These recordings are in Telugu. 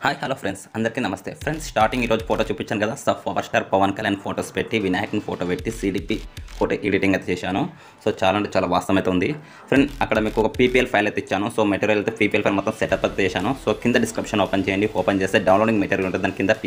హాయ్ హలో ఫ్రెండ్స్ అందరికీ నమస్తే ఫ్రెండ్స్ స్టార్టింగ్ ఈరోజు ఫోటో చూపించాను కదా power star Pawan Kalyan photos పెట్టి వినాయకుని ఫోటో పెట్టి సిడిపి ఫోటో ఎడిటింగ్ అయితే చేశాను. సో చాలా అంటే చాలా వాస్తవం అయితే ఉంది ఫ్రెండ్. అక్కడ మీకు ఒక పీపీఎల్ ఫైల్ అయితే ఇచ్చాను. సో మెటీరియల్ అయితే పీపీఎల్ ఫైల్ మొత్తం సెటప్ అయితే చేశాను. సో కింద డిస్క్రిప్షన్ ఓపెన్ చేయండి. ఓపెన్ చేస్తే డౌన్లోడింగ్ మెటీరియల్ ఉంటుంది. దాని కింద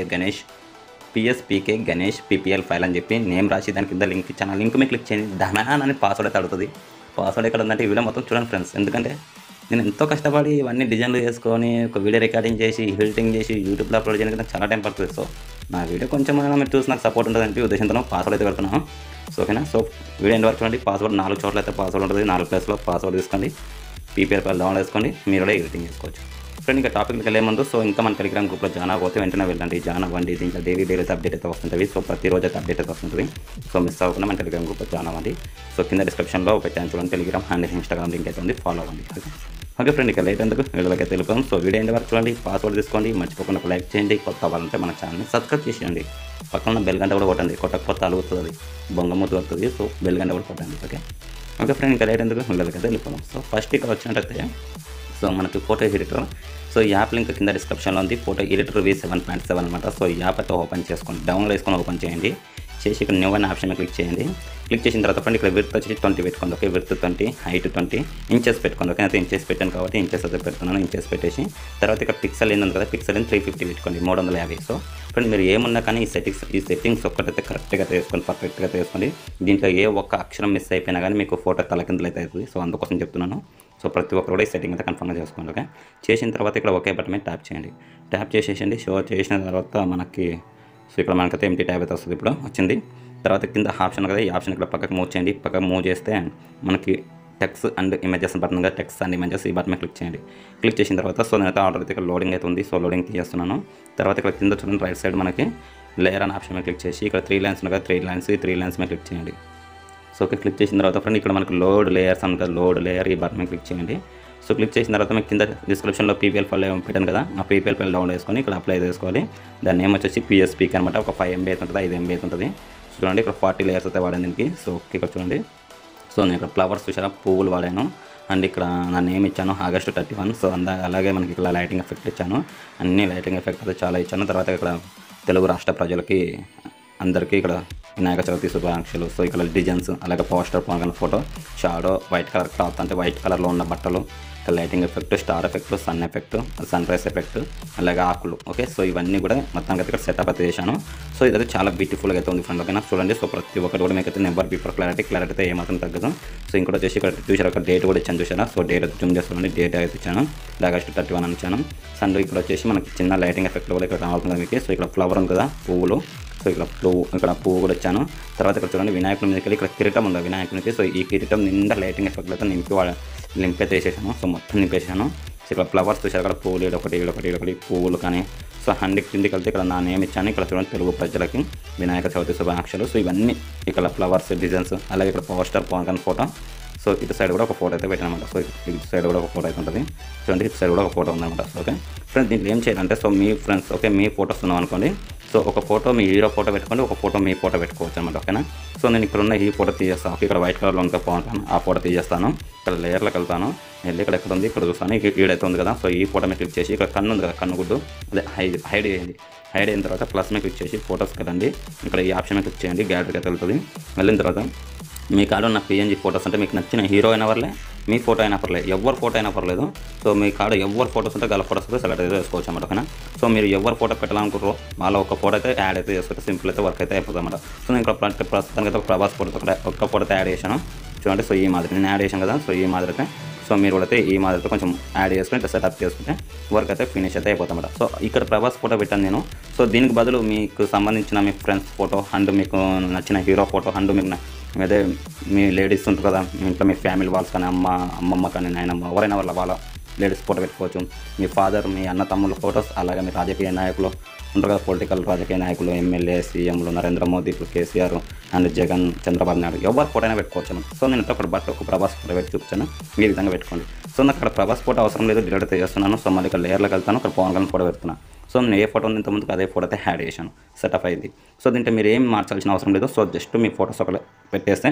పిఎస్పీకే గణేష్ పీపీఎల్ ఫైల్ అని చెప్పి నేమ్ రాసి దాని కింద లింక్ ఇచ్చాను. లింక్ మీద క్లిక్ చేయండి. ధనాన్ అని పాస్వర్డ్ అయితే అడుగుతుంది. పాస్వర్డ్ ఎక్కడ ఉందంటే ఈ వీడియో మొత్తం చూడండి ఫ్రెండ్స్. ఎందుకంటే నేను ఎంతో కష్టపడి ఇవన్నీ డిజైన్లు చేసుకొని ఒక వీడియో రికార్డింగ్ చేసి ఎడిటింగ్ చేసి యూట్యూబ్లో అప్లోడ్ చేయడానికి నాకు చాలా టైం పడుతుంది. సో నా వీడియో కొంచెం మీరు చూసి నాకు సపోర్ట్ ఉంటుందని ఉద్దేశంతో పాస్వర్డ్ అయితే పెడుతున్నాను. సో ఓకేనా. సో వీడియో ఎండ్ వరకు చూడండి. పాస్వర్డ్ 4 చోట్ల అయితే పాస్వర్డ్ ఉంటుంది. 4 ప్లేస్లో పాస్వర్డ్ తీసుకోండి. పీపీఆర్ ఫైల్ డౌన్లోడ్ చేసుకోండి. మీరు కూడా ఎడిటింగ్ చేసుకోవచ్చు. ఫ్రెండ్ ఇంకా టాపిక్కి వెళ్ళే ముందు సో ఇంకా మన టెలిగ్రామ్ గ్రూప్లో జాయిన్ అవ్వకపోతే వెంటనే వెళ్ళండి. జాయిన్ అవ్వండి. దీంట్లో డైలీ అప్డేట్ అయితే వస్తుంటుంది. సో ప్రతిరోజు అయితే అప్డేట్ అయితే వస్తుంటుంది. సో మిస్ అవ్వకుండా మన టెలిగ్రామ్ గ్రూప్లో జాయిన్ అవ్వండి. సో కింద డిస్క్రిప్షన్లో పెట్టాను చూడండి. టెలిగ్రామ్ అండ్ ఇన్స్టాగ్రామ్ లింక్ అయితే ఉంది. ఫాలో అవ్వండి. ఓకే ఫ్రెండ్, ఇక లేట్ ఎందుకు వీడియోకి అయితే వెళ్ళిపోయాం. సో వీడియో ఎండ్ వరకు చూడండి. పాస్వర్డ్ తీసుకోండి. మర్చిపోకుండా ఒక లైక్ చేయండి. కొత్త వాళ్ళంటే మన ఛానల్ని సబ్స్క్రైబ్ చేసేయండి. పక్కన బెల్ గంట కూడా కొట్టండి. కొట్టకపోతే అలుగుతుంది, అది బొంగమూతి వస్తుంది. సో బెల్ గంట కూడా కొట్టండి. ఓకే ఫ్రెండ్, ఇంకా లేట్ ఎందుకు వీడియోకి అయితే వెళ్ళిపోయాం. సో ఫస్ట్ ఇక్కడ వచ్చినట్టయితే సో మనకి ఫోటో ఎడిటర్. సో ఈ యాప్ లింక్ కింద డిస్క్రిప్షన్లో ఉంది. ఫోటో ఎడిటర్ V7.7 అనమాట. సో ఈ యాప్ అయితే ఓపెన్ చేసుకోండి. డౌన్లోడ్ చేసుకొని ఓపెన్ చేయండి. చేసి ఇక్కడ న్యూ అనే ఆప్షన్ క్లిక్ చేయండి. క్లిక్ చేసిన తర్వాత ఫ్రెండ్ ఇక్కడ విడ్త్ వచ్చి 20 పెట్టుకోండి. ఓకే, విడ్త్ 20, హైట్ 20, ఇంచెస్ పెట్టుకోండి. ఓకే, అయితే ఇంచెస్ పెట్టాను కాబట్టి ఇంచెస్ అయితే పెడుతున్నాను. ఇంచెస్ పెట్టేసి తర్వాత ఇక్కడ పిక్సెల్ ఏంది కదా, పిక్సెల్ 350 పెట్టుకోండి. 350. సో ఫ్రెండ్ మీరు ఏమున్నా కానీ ఈ సెట్టింగ్స్ ఒక్కటైతే కరెక్ట్గా వేసుకోండి, పర్ఫెక్ట్గా వేసుకోండి. దీంట్లో ఏ ఒక్క అక్షరం మిస్ అయిపోయినా కానీ మీకు ఫోటో తలకిందులు అయితే అవుతుంది. సో అందుకోసం చెప్తున్నాను. సో ప్రతి ఒక్కరు కూడా ఈ సెట్టింగ్ అయితే కన్ఫర్మ్గా చేసుకోండి. ఓకే, చేసిన తర్వాత ఇక్కడ ఒకే బటన్ మీద ట్యాప్ చేయండి. ట్యాప్ చేసేసండి. షో చేసిన తర్వాత మనకి సో ఇక్కడ మనకైతే ఎంటీ ట్యాబ్ అయితే వస్తుంది. ఇప్పుడు వచ్చింది. తర్వాత కింద ఆప్షన్ కదా, ఈ ఆప్షన్ ఇక్కడ పక్కకు మూవ్ చేయండి. పక్కకు మూవ్ చేస్తే మనకి టెక్స్ట్ అండ్ ఇమేజెస్ బటన్ కదా, టెక్స్ట్ అండ్ ఇమేజెస్ ఈ బటన్ మీద క్లిక్ చేయండి. క్లిక్ చేసిన తర్వాత సో నేనైతే ఆర్డర్ అయితే ఇక్కడ లోడింగ్ అయితే ఉంది. సో లోడింగ్ తీసేస్తున్నాను. తర్వాత ఇక్కడ కింద చూడండి రైట్ సైడ్ మనకి లేయర్ అనే ఆప్షన్ మీద క్లిక్ చేసి ఇక్కడ 3 లైన్స్ ఉన్నాయి కదా, 3 లైన్స్ మీద క్లిక్ చేయండి. సో ఓకే, క్లిక్ చేసిన తర్వాత ఫ్రెండ్ ఇక్కడ మనకి లోడ్ లేయర్స్ అని కదా, లోడ్ లేయర్ ఈ బటన్ మీద క్లిక్ చేయండి. సో క్లిక్ చేసిన తర్వాత మీకు కింద డిస్క్రిప్షన్లో పీపీఎల్ ఫైల్ పెట్టాను కదా, ఆ పీపీఎల్ ఫైల్ డౌన్లోడ్ చేసుకొని ఇక్కడ అప్లై చేసుకోవాలి. దాని నేమ్ వచ్చేసి పిఎస్పీకే అనమాట. ఒక 5 MB అయితే ఉంటుంది, 5 MB అయితే ఉంటుంది. చూడండి ఇక్కడ 40 లేయర్స్ అయితే వాడాను దీనికి. సో ఓకే, ఇక్కడ చూడండి. సో నేను ఇక్కడ ఫ్లవర్స్ చూసారా, పువ్వులు వాడాను. అండ్ ఇక్కడ నా నేమ్ ఇచ్చాను August 31. సో అలాగే మనకి ఇక్కడ లైటింగ్ ఎఫెక్ట్ ఇచ్చాను. అన్ని లైటింగ్ ఎఫెక్ట్ అయితే చాలా ఇచ్చాను. తర్వాత ఇక్కడ తెలుగు రాష్ట్ర ప్రజలకి అందరికీ ఇక్కడ వినాయక చవితి శుభాకాంక్షలు. సో ఇక్కడ డిజైన్స్, అలాగే పోస్టర్ పక్కన photo, shadow, white colour cloth అంటే వైట్ కలర్లో ఉన్న బట్టలు, lighting effect, star effect, sun effect, sunrise effect, అలాగే ఆకులు. ఓకే, సో ఇవన్నీ కూడా మొత్తానికి అయితే ఇక్కడ సెటప్ అయితే చేశాను. సో ఇదైతే చాలా బ్యూటిఫుల్గా అయితే ఉంది ఫ్రెండ్. ఓకేనా, చూడండి. సో ప్రతి ఒక్కటి కూడా మీకు అయితే నెంబర్ బిఫోర్ క్లారిటీ అయితే ఏమాత్రం తగ్గదు. సో ఇంకోటి వచ్చేసి ఇక్కడ చూసారు, ఒక డేట్ కూడా ఇచ్చాను చూసారా. సో డేట్ అయితే జూమ్ చేసుకోండి. డేట్ అయితే ఇచ్చాను August 31 అని ఇచ్చాను. సన్ ఇక్కడ వచ్చేసి మనకి చిన్న లైటింగ్ ఎఫెక్ట్ కూడా ఇక్కడ రావుతుంది మీకు. సో ఇక్కడ ఫ్లవర్ ఉంది కదా, పువ్వులు. సో ఇక్కడ పువ్వు కూడా ఇచ్చాను. తర్వాత ఇక్కడ చూడండి వినాయకుని మీదకి వెళ్ళి ఇక్కడ కిరీటం ఉంది వినాయకునికి. సో ఈ కిరీటం నిండా లైటింగ్ ఎఫెక్ట్ అయితే నింపైతే వేసేసాను. సో మొత్తం నింపేసాను. సో ఇక్కడ ఫ్లవర్స్ చూసారు, అక్కడ పువ్వులు ఒకటి పువ్వులు కానీ. సో 100 కిందికి వెళ్తే ఇక్కడ నా నేమ్ ఇచ్చాను. ఇక్కడ చూడండి తెలుగు ప్రజలకి వినాయక చవితి శుభాకాంక్షలు. సో ఇవన్నీ ఇక్కడ ఫ్లవర్స్ డిజైన్స్, అలాగే ఇక్కడ పోస్టర్ పవన్ ఫోటో. సో ఇటు సైడ్ కూడా ఒక ఫోటో అయితే పెట్టానమాట. సో ఇటు సైడ్ కూడా ఒక ఫోటో అయితే ఉంటుంది. చూడండి ఇటు సైడ్ కూడా ఒక ఫోటో ఉందన్నమాట. ఓకే ఫ్రెండ్స్, దీంట్లో ఏం చేయాలంటే సో మీ ఫ్రెండ్స్ ఓకే మీ ఫోటోస్ ఉన్నాం అనుకోండి. సో ఒక ఫోటో మీ హీరో ఫోటో పెట్టుకోండి, ఒక ఫోటో మీ ఫోటో పెట్టుకోవచ్చు అనమాట. ఓకేనా. సో నేను ఇక్కడ ఉన్న ఈ ఫోటో తీసేస్తాను. ఓకే, ఇక్కడ వైట్ కలర్లో ఉంటే బాగుంటాను. ఆ ఫోటో తీసేస్తాను. ఇక్కడ లేయర్లోకి వెళ్తాను. వెళ్ళి ఇక్కడ ఎక్కడ ఉంది ఇక్కడ చూస్తాను. ఈడైతే ఉంది కదా. సో ఈ ఫోటో మీద క్లిక్ చేసి ఇక్కడ కన్ను ఉంది కదా, కన్ను గుడ్డు అదే హైడ్ చేయండి. హైడ్ అయిన తర్వాత ప్లస్ మీద క్లిక్ చేసి ఫోటోస్కి వెళ్ళండి. ఇక్కడ ఈ ఆప్షన్ మీద క్లిక్ చేయండి. గ్యాలరీకి అయితే వెళ్తుంది. వెళ్ళిన తర్వాత మీ కాడ ఉన్న PNG ఫోటోస్ అంటే మీకు నచ్చిన హీరో అయినా పర్లే, మీ ఫోటో అయినా పర్లేదు, ఎవరి ఫోటో అయినా పర్లేదు. సో మీ కాడ ఎవరి ఫోటోస్ ఉంటే గల ఫోటోస్ అయితే సెలెక్ట్ అయితే చేసుకోవచ్చు అన్నమాట. ఓకేనా. సో మీరు ఎవరి ఫోటో పెట్టాలనుకుంటారో వాళ్ళ ఒక ఫోటో అయితే యాడ్ అయితే చేసుకుంటే సింపుల్ అయితే వర్క్ అయితే అయిపోతుంది అన్నమాట. సో నేను ఇక్కడ ప్రస్తుతానికి అయితే ఒక ప్రభాస్ ఫోటో ఒక్క ఫోటో అయితే యాడ్ చేశాను. చూడండి. సో ఈ మాదిరి నేను యాడ్ చేశాను కదా. సో ఈ మాదిరి అయితే సో మీరు కూడా అయితే ఈ మాదిరితో కొంచెం యాడ్ చేసుకుని ఇట్లా సెటప్ చేసుకుంటే వర్క్ అయితే ఫినిష్ అయితే అయిపోతాం. సో ఇక్కడ ప్రభాస్ ఫోటో పెట్టాను నేను. సో దీనికి బదులు మీకు సంబంధించిన మీ ఫ్రెండ్స్ ఫోటో అండ్ మీకు నచ్చిన హీరో ఫోటో అండ్ మీకు అదే మీ లేడీస్ ఉంటుంది కదా, మీ ఇంట్లో మీ ఫ్యామిలీ వాళ్ళస్ కానీ అమ్మమ్మ కానీ నాయనమ్మ ఎవరైనా వాళ్ళ లేడీస్ ఫోటో పెట్టుకోవచ్చు. మీ ఫాదర్, మీ అన్న తమ్ముళ్ళ ఫోటోస్, అలాగే మీ రాజకీయ నాయకులు ఉంటారు కదా, పొలిటికల్ రాజకీయ నాయకులు, ఎమ్మెల్యే, సీఎంలు, నరేంద్ర మోదీ, ఇప్పుడు కేసీఆర్ అండ్ జగన్, చంద్రబాబు నాయుడు ఎవరి ఫోటో అయినా పెట్టుకోవచ్చు. సో నేను ఒక ప్రభాస్ ఫోటో పెట్టి చూపించాను. ఈ విధంగా పెట్టుకోండి. సో నాకు అక్కడ ప్రభాస్ ఫోటో అవసరం లేదు, డిలీట్ అయితే చేస్తున్నాను. సో మళ్ళీ ఇక్కడ లేయర్లోకి వెళ్తాను. ఇక్కడ పవన్ కళ్యాణ్ ఫోటో పెడుతున్నాను. సో నేను ఏ ఫోటో ఉంది ఇంతకుముందుకు అదే ఫోటో అయితే యాడ్ చేశాను. సెటప్ అయింది. సో దీంట్లో మీరు ఏం మార్చాల్సిన అవసరం లేదు. సో జస్ట్ మీ ఫోటోస్ ఒకటి పెట్టేస్తే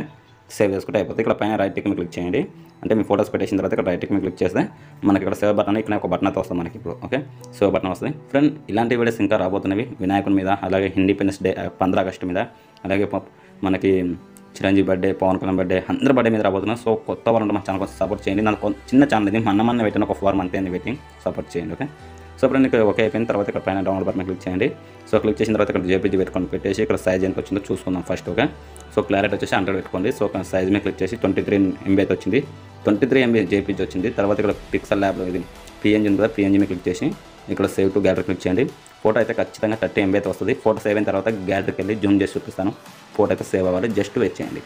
సేవ్ చేసుకుంటే అయిపోతుంది. ఇక్కడ పైన రైట్ టిక్ మీద క్లిక్ చేయండి. అంటే మీ ఫోటోస్ పెట్టేసిన తర్వాత ఇక్కడ రైట్ టిక్ మీద క్లిక్ చేస్తే మనకి ఇక్కడ సేవ్ బటన్ ఇక్కడ ఒక బటన్ అయితే వస్తుంది మనకి ఇప్పుడు. ఓకే, సేవ్ బటన్ వస్తుంది. ఫ్రెండ్, ఇలాంటి వీడియోస్ ఇంకా రాబోతున్నవి వినాయకుడి మీద, అలాగే ఇండిపెండెన్స్ డే 15 ఆగస్టు మీద, అలాగే మనకి చిరంజీవి బర్త్డే, పవన్ కళ్యాణ్ బర్త్డే, అందరి బర్త్డే మీద రాబోతున్నాం. సో కొత్త వాళ్ళు మా ఛానల్ కోసం సపోర్ట్ చేయండి. నాకు చిన్న ఛానల్ ఇది, మొన్న పెట్టిన ఒక 4 మంత్ అయింది వెయిటింగ్, సపోర్ట్ చేయండి. ఓకే, సో ఫ్రెండ్ ఇక్కడ ఓకే అయిపోయిన తర్వాత ఇక్కడ పైన డౌన్లోడ్ బటన్ క్లిక్ చేయండి. సో క్లిక్ చేసిన తర్వాత ఇక్కడ జేపీజీ పెట్టేసి ఇక్కడ సైజ్ ఎంత వచ్చిందో చూసుకుందాం ఫస్ట్. ఓకే, సో క్లారిటీ వచ్చేసి 100 పెట్టుకోండి. సో సైజ్ మీద క్లిక్ చేసి 23 MB అయితే వచ్చింది, 23 MB జేపీజీ వచ్చింది. తర్వాత ఇక్కడ పిక్సెల్ ల్యాబ్లో ఇది పిఎన్జీ ఉంది కదా, పిఎన్జీ మీద క్లిక్ చేసి ఇక్కడ సేవ్ టు గ్యాలరీ క్లిక్ చేయండి. ఫోటో అయితే ఖచ్చితంగా 30 MB అయితే వస్తుంది. ఫోటో సేవ్ అయిన తర్వాత గ్యాలరీకి వెళ్ళి జూమ్ చేసి చూపిస్తాను. ఫోటో అయితే సేవ్ అవ్వాలి, జస్ట్ వెయిట్ చేయండి.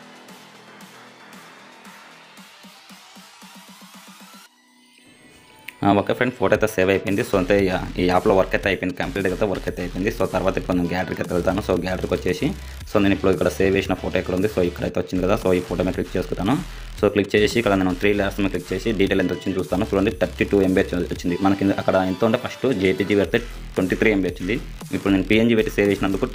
ఓకే ఫ్రెండ్, ఫోటో అయితే సేవ్ అయిపోయింది. సో అంటే ఈ యాప్లో వర్క్ అయితే అయిపోయింది, కంప్లీట్ అయితే వర్క్ అయితే అయిపోయింది. సో తర్వాత ఇప్పుడు నేను గ్యాలరీకి అయితే వెళ్తాను. సో గ్యాలరీకి వచ్చేసి సో నేను ఇప్పుడు ఇక్కడ సేవ్ చేసిన ఫోటో ఎక్కడ ఉంది, సో ఇక్కడైతే వచ్చింది కదా. సో ఈ ఫోటో మీద క్లిక్ చేసుకుంటాను. సో క్లిక్ చేసి ఇక్కడ నేను 3 లేయర్స్ మీద క్లిక్ చేసి డీటెయిల్ ఎంత వచ్చింది చూస్తాను. చూడండి 32 MB వచ్చింది మనకి. అక్కడ ఎంత ఉంటే ఫస్ట్ జేపీజీ పెడితే 23 MB వచ్చింది. ఇప్పుడు నేను పిఎన్జీ పెట్టి సేవ్ చేసినందుకు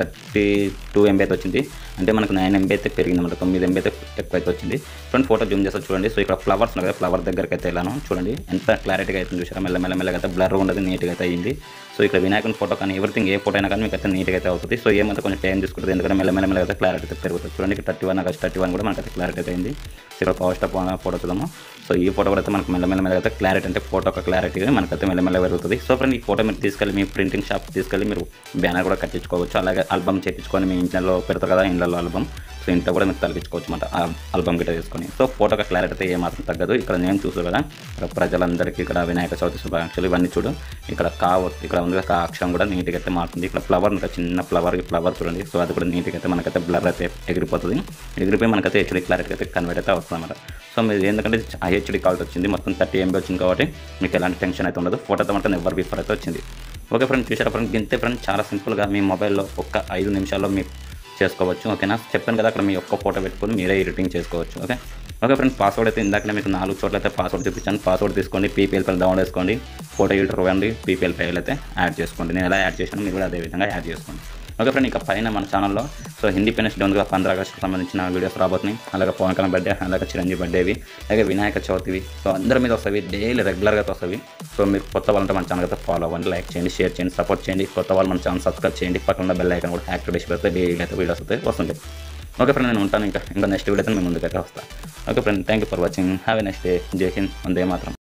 32 MB అయితే వచ్చింది. అంటే మనకు 9 MB అయితే పెరిగింది అనమాట, 9 MB అయితే ఎక్కువ అయితే వచ్చింది. ఫ్రెండ్ ఫోటో జూమ్ చేస్తే చూడండి. సో ఇక్కడ ఫ్లవర్స్ ఉన్నాయి కదా, ఫ్లవర్ దగ్గరికి అయితే వెళ్ళాను. చూడండి ఎంత క్లారిటీగా అయితే చూసారా, మెల్లమెల్లగా అయితే బ్లర్ ఉండదు, నీట్గా అయితే అయ్యింది. సో ఇక్కడ వినాయకుని ఫోటో కానీ ఎవ్రీథింగ్ ఏ ఫోటో అయినా కానీ మీకు అయితే నీట్గా అయితే అవుతుంది. సో ఏమంతా కొంచెం టైం తీసుకుంటుంది, ఎందుకంటే మెల్లమెల్లగా అయితే క్లారిటీ అయితే పెరుగుతుంది. చూడండి ఇక్కడ 31 ఆగస్ట్ 31 కూడా మనకైతే క్లారిటీ అయితే అయింది. సో ఇక్కడ పవర్ స్టాప్ ఫోటో చూద్దాము. సో ఈ ఫోటో కూడా అయితే మనకు మెల్లమెల్లగా అయితే క్లారిటీ, అంటే ఫోటో ఒక క్లారిటీ మనకైతే మెల్లమెల్లగా పెరుగుతుంది. సో ఫ్రెండ్ ఈ ఫోటో మీరు తీసుకెళ్ళి మీ ప్రింటింగ్ షాప్ తీసుకెళ్ళి మీరు బ్యానర్ కూడా కట్టించుకోవచ్చు. అలాగే ఆల్బమ్ చేయించుకొని మీ ఇంట్లో పెడతారు కదా, ఇంట్లో ఆల్బమ్, సో ఇంట్లో కూడా మీరు తగ్గించుకోవచ్చు అన్నమాట ఆల్బమ్ గిట్ట తీసుకొని. సో ఫోటో క్లారిటీ అయితే ఏమాత్రం తగ్గదు. ఇక్కడ నేను చూసాను కదా, ఇక్కడ ప్రజలందరికీ ఇక్కడ వినాయక చవితి శుభాకాంక్షలు ఇవన్నీ చూడు. ఇక్కడ ఇక్కడ ఉంది కదా అక్షరం కూడా నీట్గా అయితే మారుతుంది. ఇక్కడ ఫ్లవర్ ఇంకా చిన్న ఫ్లవర్, ఈ ఫ్లవర్ చూడండి. సో అది కూడా నీట్గా అయితే మనకైతే బ్లర్ అయితే ఎగిరిపోతుంది. ఎగిరిపోయి మనకైతే హెచ్డీ క్లారిటీ అయితే కన్వర్ట్ అయితే అవుతుంది అన్నమాట. సో మీరు ఎందుకంటే హెచ్డీ క్వాలిటీ వచ్చింది, మొత్తం 30 MB వచ్చింది కాబట్టి మీకు ఎలాంటి టెన్షన్ అయితే ఉండదు. ఫోటోతో మాత్రం ఎవర్ బిఫోర్ అయితే వచ్చింది. ఓకే ఫ్రెండ్, చూసారా ఫ్రెండ్, ఇంతే ఫ్రెండ్, చాలా సింపుల్గా మీ మొబైల్లో ఒక్క 5 నిమిషాల్లో మీకు చేసుకోవచ్చు. ఓకేనా, చెప్పాను కదా, అక్కడ మీ ఒక్క ఫోటో పెట్టుకొని మీరే ఎడిటింగ్ చేసుకోవచ్చు. ఓకే ఫ్రెండ్స్, పాస్వర్డ్ అయితే ఇందాకనే మీకు 4 చోట్ల అయితే పాస్వర్డ్ చూపించాను. పాస్వర్డ్ తీసుకోండి, పీపీఎల్ ఫైల్ డౌన్లోడ్ చేసుకోండి, ఫోటో ఎడిటర్ ఇవ్వండి, పీపీఎల్ ఫైల్ అయితే యాడ్ చేసుకోండి. నేను ఎలా యాడ్ చేశాను మీరు కూడా అదే విధంగా యాడ్ చేసుకోండి. ఓకే ఫ్రెండ్, ఇక పైన మన ఛానల్లో సో ఇండిపెండెన్స్ డే 15 ఆగస్టుకి సంబంధించిన వీడియోస్ రాబోతున్నాయి. అలాగే పవన్ కళ్యాణ్ బర్త్డే, అలాగే చిరంజీవి బర్త్డేవి, అలాగే వినాయక చవితివి, సో అందరి మీద వస్తాయి, డైలీ రెగ్యులర్గా వస్తాయి. సో మీరు కొత్త వాళ్ళంటే మన ఛానల్ అయితే ఫాలో అవ్వండి, లైక్ చేయండి, షేర్ చేయండి, సపోర్ట్ చేయండి. కొత్త వాళ్ళు మన ఛానల్ సబ్స్క్రైబ్ చేయండి, పక్కన బెల్ ఐకాన్ కూడా యాక్టివేట్ చేసి పెడితే డైలీ అయితే వీడియోస్ అయితే వస్తుంటాయి. ఓకే ఫ్రెండ్, నేను ఉంటాను. ఇంకా నెక్స్ట్ వీడియో అయితే మేము ముందుకైతే వస్తాను. Okay friend, thank you for watching. Have a next day. జై హింద్, వందే మాతరం.